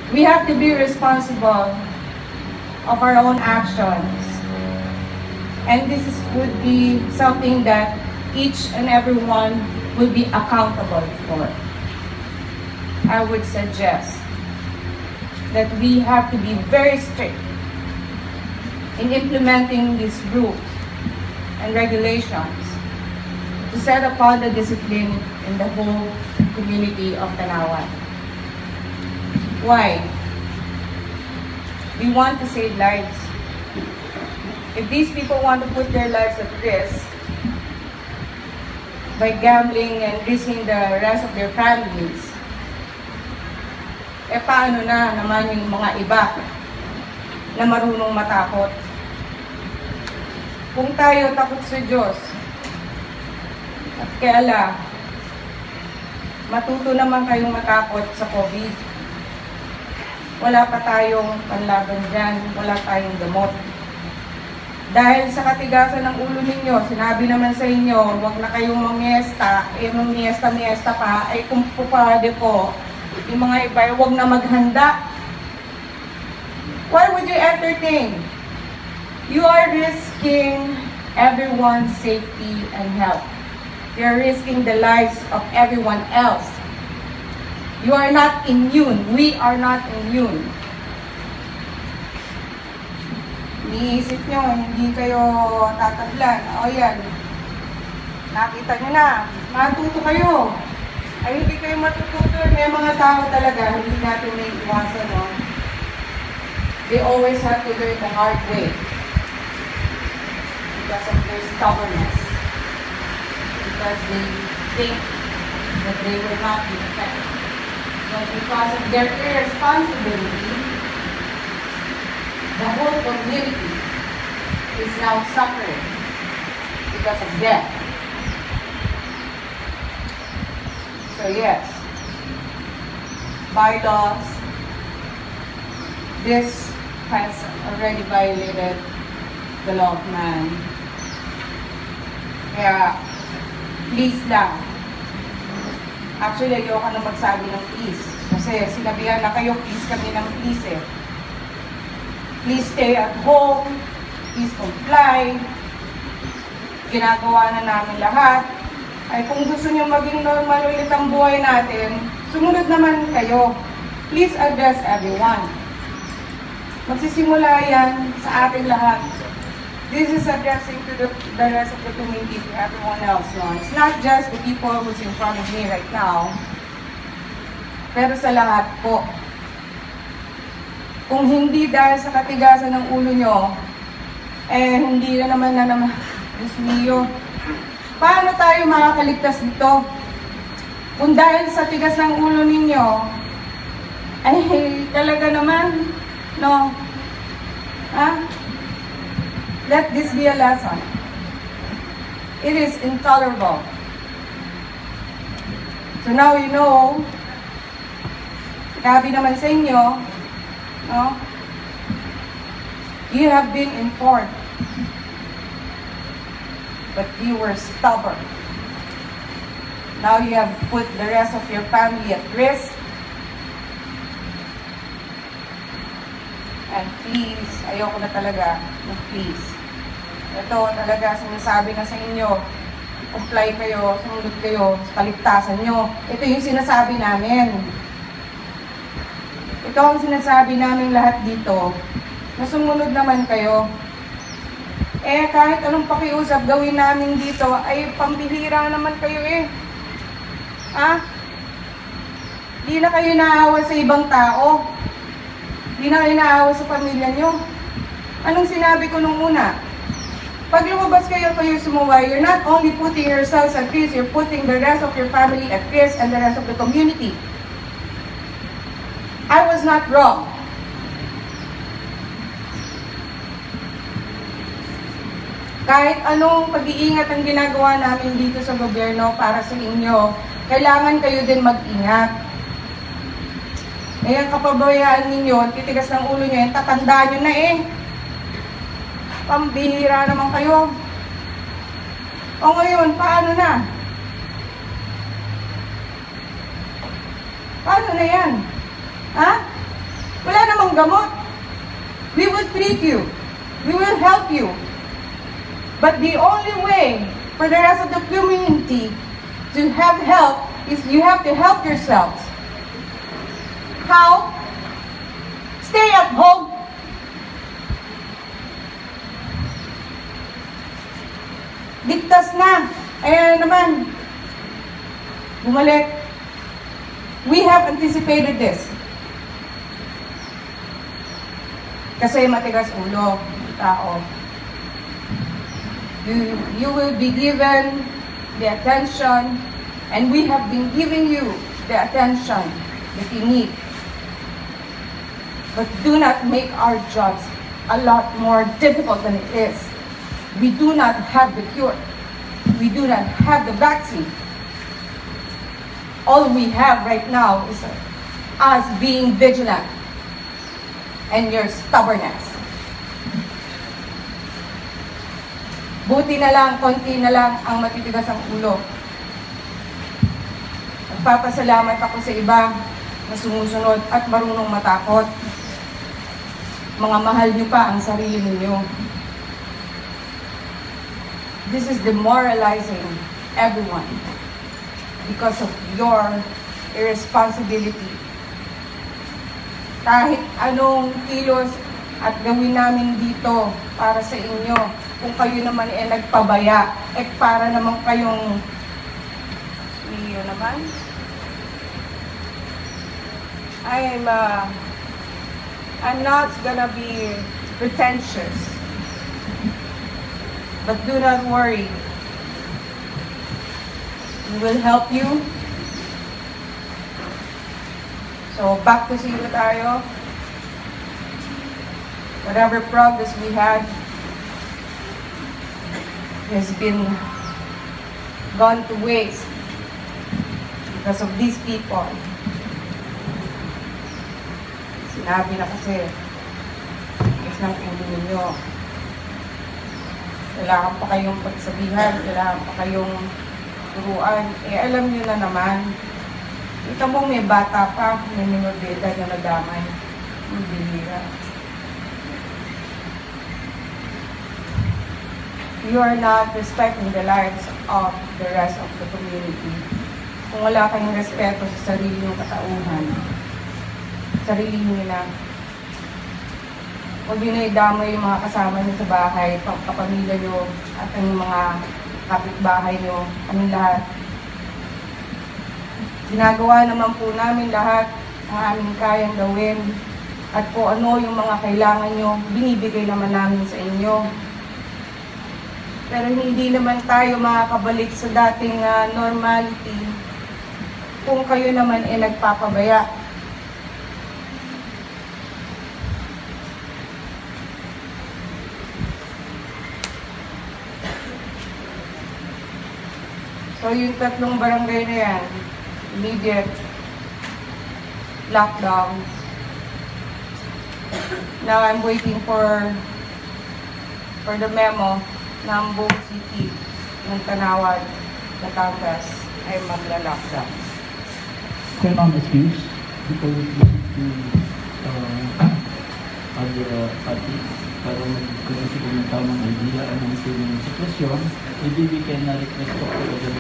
We have to be responsible of our own actions. And would be something that each and everyone will be accountable for. I would suggest that we have to be very strict in implementing these rules and regulations to set upon the discipline in the whole community of Tanawan. Why? We want to save lives. If these people want to put their lives at risk by gambling and risking the rest of their families, paano na naman yung mga iba na marunong matakot? Kung tayo takot sa Diyos, at kaya Allah, matuto naman kayong matakot sa COVID. Wala pa tayong panlaban dyan, wala tayong gamot. Dahil sa katigasan ng ulo ninyo, sinabi naman sa inyo, huwag na kayong mamiesta, mamiesta pa, ay kung pupade po, yung mga iba, huwag na maghanda. Why would you entertain? You are risking everyone's safety and health. You are risking the lives of everyone else. You are not immune. We are not immune. Iniisip nyo, hindi kayo tatablan. O yan, nakita nyo na, matuto kayo. Ay hindi kayo matututo. May mga tao talaga, hindi natin may iwasan, no? They always have to learn the hard way because of their stubbornness. Because they think that they will not be affected. But because of their irresponsibility, the whole community is now suffering because of death. So yes, by laws, this has already violated the law of man. Kaya, please lang. Actually, ayoko na magsabi ng please. Kasi sinabihan na kayo, please kami ng please eh. Please stay at home. Please comply. Ginagawa na namin lahat. Ay kung gusto nyo maging normal ulit ang buhay natin, sumunod naman kayo. Please address everyone. Magsisimula yan sa ating lahat. This is addressing to the rest of the community, to everyone else. No? It's not just the people who's in front of me right now, pero sa lahat po. Kung hindi dahil sa katigasan ng ulo nyo, hindi na naman Diyos mio. Paano tayo makakaligtas dito? Kung dahil sa tigas ng ulo ninyo, talaga naman, no? Let this be a lesson. It is intolerable. So now you know, sabi naman sa inyo, no? You have been informed, but you were stubborn. Now you have put the rest of your family at risk. And please, ayoko na talaga, please. Ito talaga, sinasabi na sa inyo, comply kayo, sumunod kayo sa kaligtasan nyo. Ito yung sinasabi namin. Ito ang sinasabi namin lahat dito, na sumunod naman kayo. Kahit anong pakiusap gawin namin dito, ay pambihira naman kayo eh. Di na kayo naawa sa ibang tao. Di na kayo naawa sa pamilya nyo. Anong sinabi ko nung una? Pag lumabas kayo sumuway, you're not only putting yourselves at risk, you're putting the rest of your family at risk and the rest of the community. I was not wrong. Kahit anong pag-iingat ang ginagawa namin dito sa gobyerno para sa inyo, kailangan kayo din mag-ingat. Ngayon kapabayaan ninyo, titigas ng ulo nyo, tatandaan nyo na eh. Pambihira naman kayo. O ngayon, paano na? Paano na yan? gamot. We will treat you. We will help you. But the only way for the rest of the community to have help is you have to help yourselves. How? Stay at home. Ligtas na. Ayan naman. Bumalik. We have anticipated this. Kasi matigas ulo ng tao. You will be given the attention, and we have been giving you the attention that you need. But do not make our jobs a lot more difficult than it is. We do not have the cure. We do not have the vaccine. All we have right now is us being vigilant and your stubbornness. Buti na lang, konti na lang ang matitigas ang ulo. Nagpapasalamat ako sa iba na sumusunod at marunong matakot. Mga mahal niyo pa ang sarili niyo. This is demoralizing everyone because of your irresponsibility. Kahit anong kilos at gawin namin dito para sa inyo, kung kayo naman nagpabaya, para naman kayong iyo naman. I'm not gonna be pretentious. But do not worry. We will help you. So, back to zero tayo. Whatever progress we had has been gone to waste because of these people. Sinabi na kasi, is ng ulo ninyo. Kailangan pa kayong pagsabihan, kailangan pa kayong turuan. Alam nyo na naman. Ito mo may bata pa, may minor de edad na nadamay. Ang bihira. You are not respecting the lives of the rest of the community. Kung wala kayong respeto sa sarili ng katauhan, sarili nyo na. Huwag nyo na idamay yung mga kasama nyo sa bahay, kapamilya nyo, at ang mga kapitbahay nyo, kaming lahat. Ginagawa naman po namin lahat ang aming kayang gawin, at kung ano yung mga kailangan nyo, binibigay naman namin sa inyo. Pero hindi naman tayo makakabalik sa dating normality kung kayo naman nagpapabaya. So yung tatlong barangay na yan, immediate lockdown. Now I'm waiting for the memo ng buong city ng Tanawad, Batangas ay magla-lockdown. Okay, ma'am, excuse. People will listen to other parties para magkaroon sila ng tamang idea anong sitwasyon. Maybe we can request to the